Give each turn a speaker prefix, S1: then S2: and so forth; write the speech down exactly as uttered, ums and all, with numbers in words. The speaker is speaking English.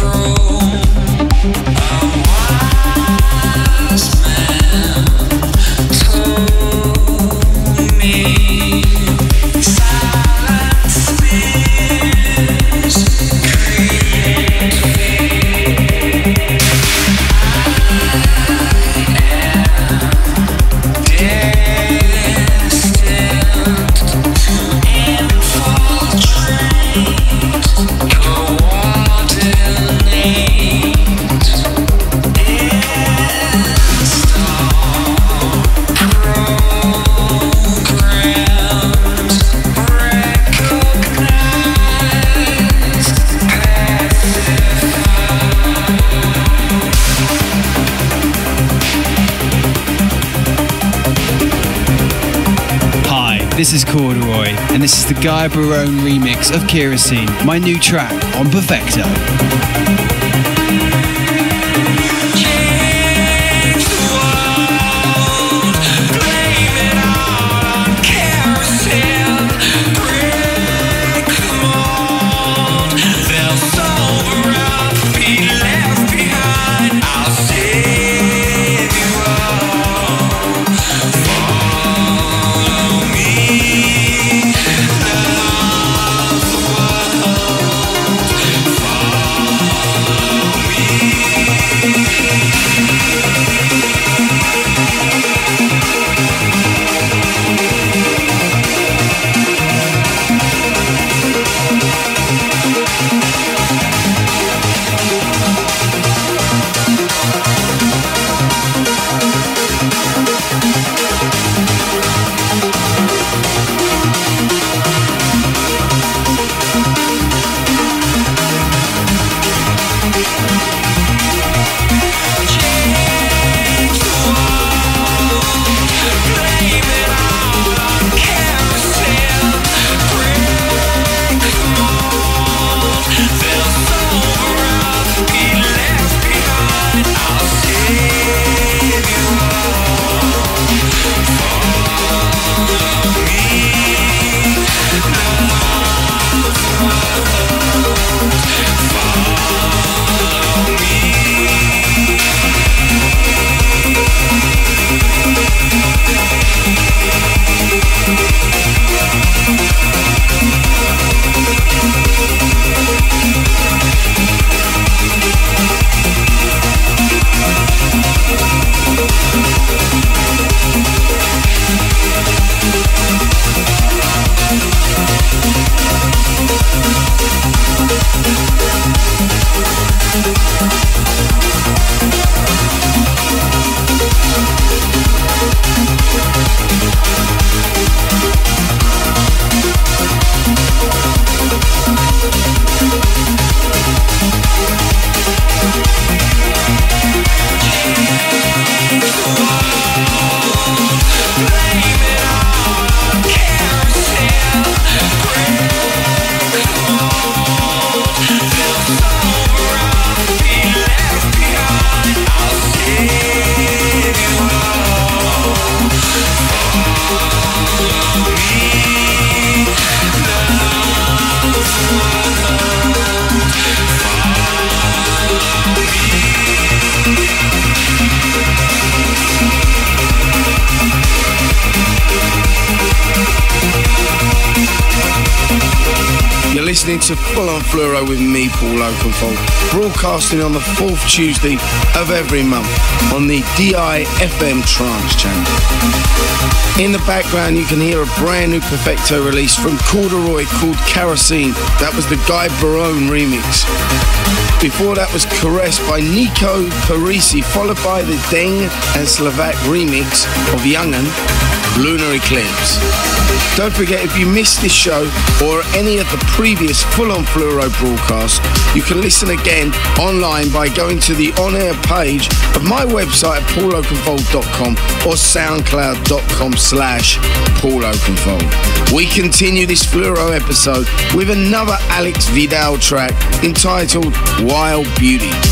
S1: This is Corduroy, and this is the Guy Barone remix of Kerosene, my new track on Perfecto.
S2: Listening to Full On Fluoro with me, Paul Oakenfold, broadcasting on the fourth Tuesday of every month on the D I F M Trance channel. In the background you can hear a brand new Perfecto release from Corduroy called Kerosene. That was the Guy Barone remix. Before that was Caressed by Nico Parisi, followed by the Deng and Slovak remix of Young'un, Lunar Eclipse. Don't forget, if you missed this show or any of the previous Full On Fluoro broadcasts, you can listen again online by going to the on-air page of my website at paul oakenfold dot com or soundcloud dot com slash Paul Oakenfold. We continue this Fluoro episode with another Alex Vidal track entitled Wild Beauty.